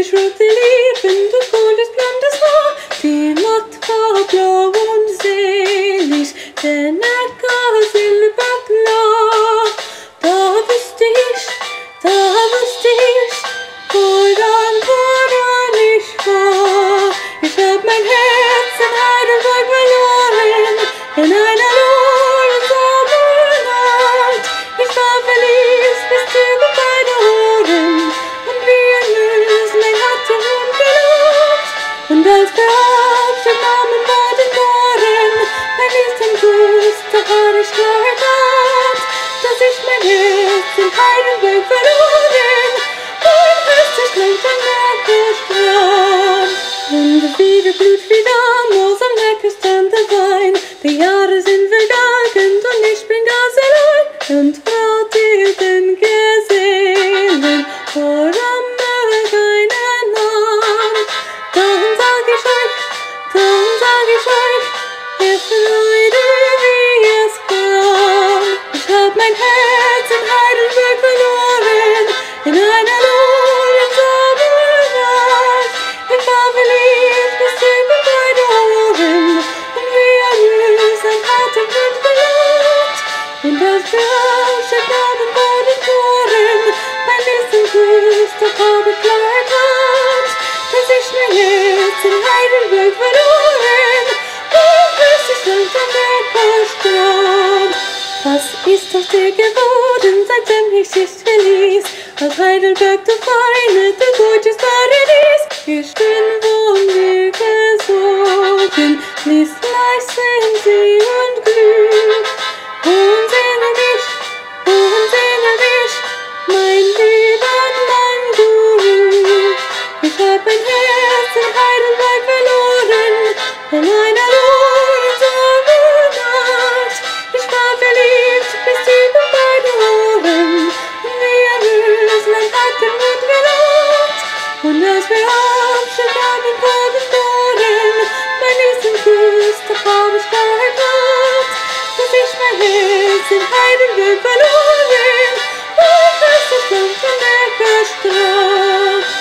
ich rote Lippen, du goldes blondes Haar, die Nacht war blau und selig, der Neckar silberklar. Da wusste ich, woran ich war. Ich hab mein Herz in Heidelberg verloren, in einer lohnsamen Nacht. Ich war verliebt bis über beide Ohren, und wie ein Löslein hatte umgelacht. Und als wir Abschied nahmen bei den Toren, mein letzten Kuss, da war ich klar erkannt, dass ich mein Herz in Heidelberg verloren, und es schlägt an der Strand. Und wieder Blut wie damals am Lecker stand der Wein. Die Jahre sind vergangen und ich bin ganz allein und brauche den Gesellen, woran mir keinen Namen. Dann sag ich euch, ihr Freude, wie es kam. Ich hab mein Herz in Heidelberg verloren, in einer lohnsamen Nacht. Ich war verliebt bis über beide Ohren, und wie ein Löslein hatte Blut gelacht. Und als wir Abschied nahmen bei den Toren, mein letzten Kuss, da hab ich klar erkannt, dass ich mein Herz in Heidelberg verloren, und es schlägt am Neckarstrand. Was ist aus dir geworden, seitdem ich dich verließ? Aus Heidelberg, du feine, du gutes Paradies. Ich bin von dir gesogen, ließ leise sie und Glück. Und sehne mich, mein Lieber, mein Glück. Ich hab mein Herz in Heidelberg verloren, in einer lohnsamen Nacht. Ich war verliebt bis über beide Ohren, und wie ein Löslein hat den Mut gelacht. Und als wir Abschied nahmen vor den Toren, mein letzten Kuss, da hab ich klar erkannt, dass ich mein Herz in Heidelberg verloren, und es schlägt am Neckarstrand.